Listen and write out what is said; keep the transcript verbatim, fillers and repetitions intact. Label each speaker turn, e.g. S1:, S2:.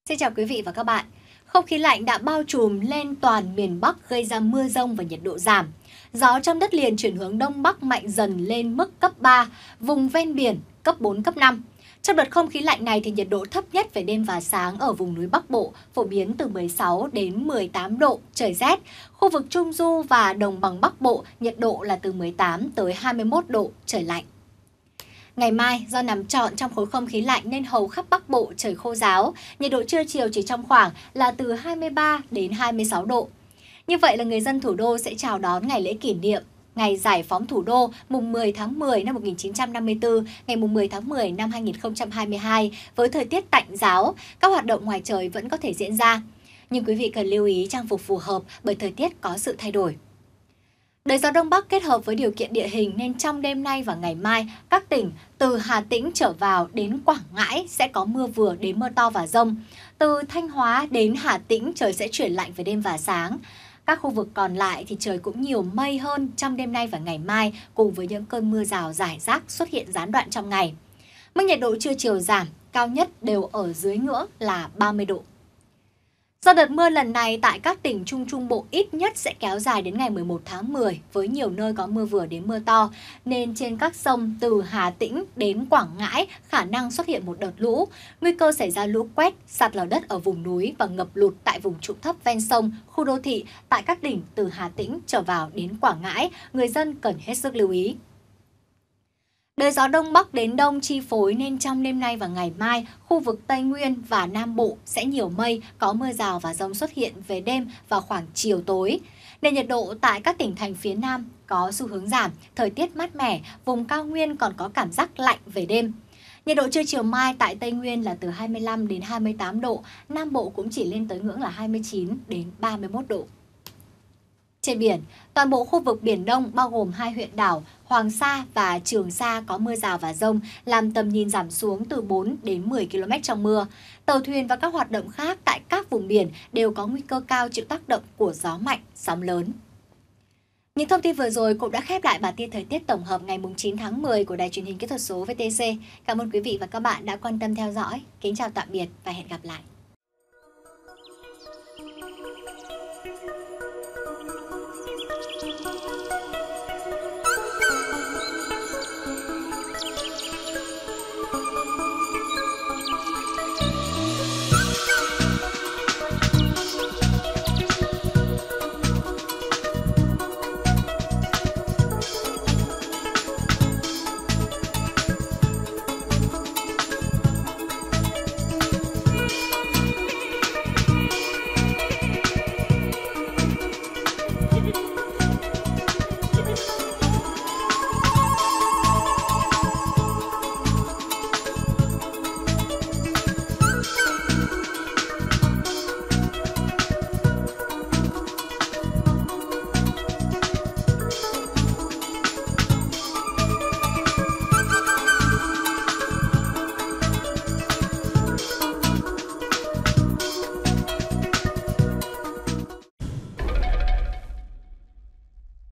S1: Xin chào quý vị và các bạn. Không khí lạnh đã bao trùm lên toàn miền Bắc gây ra mưa rông và nhiệt độ giảm. Gió trong đất liền chuyển hướng Đông Bắc mạnh dần lên mức cấp ba, vùng ven biển cấp bốn, cấp năm. Trong đợt không khí lạnh này thì nhiệt độ thấp nhất về đêm và sáng ở vùng núi Bắc Bộ phổ biến từ mười sáu đến mười tám độ, trời rét. Khu vực Trung Du và Đồng bằng Bắc Bộ nhiệt độ là từ mười tám tới hai mươi mốt độ, trời lạnh. Ngày mai, do nằm trọn trong khối không khí lạnh nên hầu khắp Bắc Bộ trời khô ráo, nhiệt độ trưa chiều chỉ trong khoảng là từ hai mươi ba đến hai mươi sáu độ. Như vậy là người dân thủ đô sẽ chào đón ngày lễ kỷ niệm Ngày Giải phóng Thủ đô mùng mười tháng mười năm một nghìn chín trăm năm mươi tư, ngày mùng mười tháng mười năm hai nghìn không trăm hai mươi hai với thời tiết tạnh ráo, các hoạt động ngoài trời vẫn có thể diễn ra. Nhưng quý vị cần lưu ý trang phục phù hợp bởi thời tiết có sự thay đổi. Đới gió Đông Bắc kết hợp với điều kiện địa hình nên trong đêm nay và ngày mai, các tỉnh từ Hà Tĩnh trở vào đến Quảng Ngãi sẽ có mưa vừa đến mưa to và dông. Từ Thanh Hóa đến Hà Tĩnh trời sẽ chuyển lạnh về đêm và sáng. Các khu vực còn lại thì trời cũng nhiều mây hơn trong đêm nay và ngày mai cùng với những cơn mưa rào rải rác xuất hiện gián đoạn trong ngày. Mức nhiệt độ trưa chiều giảm, cao nhất đều ở dưới ngưỡng là ba mươi độ. Do đợt mưa lần này tại các tỉnh Trung Trung Bộ ít nhất sẽ kéo dài đến ngày mười một tháng mười với nhiều nơi có mưa vừa đến mưa to, nên trên các sông từ Hà Tĩnh đến Quảng Ngãi khả năng xuất hiện một đợt lũ, nguy cơ xảy ra lũ quét, sạt lở đất ở vùng núi và ngập lụt tại vùng trũng thấp ven sông, khu đô thị tại các tỉnh từ Hà Tĩnh trở vào đến Quảng Ngãi, người dân cần hết sức lưu ý. Đới gió Đông Bắc đến Đông chi phối nên trong đêm nay và ngày mai, khu vực Tây Nguyên và Nam Bộ sẽ nhiều mây, có mưa rào và dông xuất hiện về đêm và khoảng chiều tối. Nền nhiệt độ tại các tỉnh thành phía Nam có xu hướng giảm, thời tiết mát mẻ, vùng cao nguyên còn có cảm giác lạnh về đêm. Nhiệt độ trưa chiều mai tại Tây Nguyên là từ hai mươi lăm đến hai mươi tám độ, Nam Bộ cũng chỉ lên tới ngưỡng là hai mươi chín đến ba mươi mốt độ. Trên biển, toàn bộ khu vực Biển Đông bao gồm hai huyện đảo Hoàng Sa và Trường Sa có mưa rào và dông, làm tầm nhìn giảm xuống từ bốn đến mười ki lô mét trong mưa. Tàu thuyền và các hoạt động khác tại các vùng biển đều có nguy cơ cao chịu tác động của gió mạnh, sóng lớn. Những thông tin vừa rồi cũng đã khép lại bản tin thời tiết tổng hợp ngày chín tháng mười của Đài Truyền hình Kỹ thuật số vê tê xê. Cảm ơn quý vị và các bạn đã quan tâm theo dõi. Kính chào tạm biệt và hẹn gặp lại.